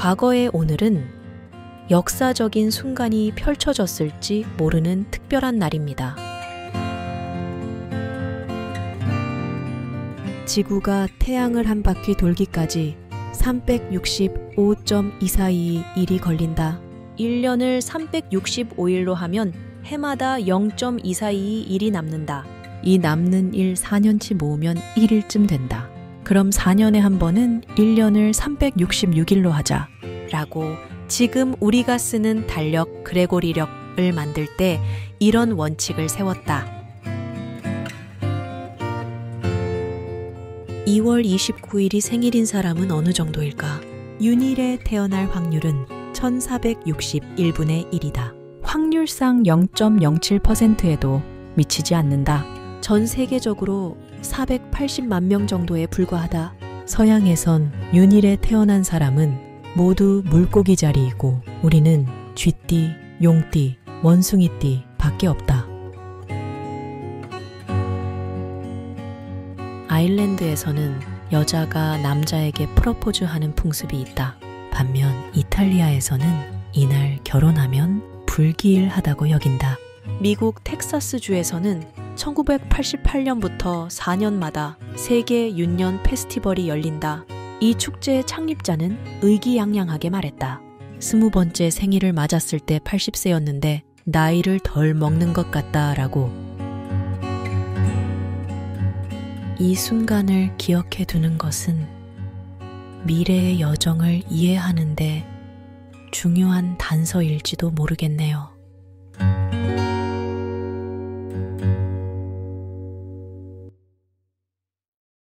과거의 오늘은 역사적인 순간이 펼쳐졌을지 모르는 특별한 날입니다. 지구가 태양을 한 바퀴 돌기까지 365.2422일이 걸린다. 1년을 365일로 하면 해마다 0.2422일이 남는다. 이 남는 일 4년치 모으면 1일쯤 된다. 그럼 4년에 한 번은 1년을 366일로 하자. 라고 지금 우리가 쓰는 달력, 그레고리력을 만들 때 이런 원칙을 세웠다. 2월 29일이 생일인 사람은 어느 정도일까? 윤일에 태어날 확률은 1461분의 1이다. 확률상 0.07%에도 미치지 않는다. 전 세계적으로 480만 명 정도에 불과하다. 서양에선 윤일에 태어난 사람은 모두 물고기 자리이고 우리는 쥐띠, 용띠, 원숭이띠 밖에 없다. 아일랜드에서는 여자가 남자에게 프러포즈하는 풍습이 있다. 반면 이탈리아에서는 이날 결혼하면 불기일하다고 여긴다. 미국 텍사스주에서는 1988년부터 4년마다 세계 윤년 페스티벌이 열린다. 이 축제의 창립자는 의기양양하게 말했다. 20번째 생일을 맞았을 때 80세였는데 나이를 덜 먹는 것 같다라고. 이 순간을 기억해 두는 것은 미래의 여정을 이해하는데 중요한 단서일지도 모르겠네요.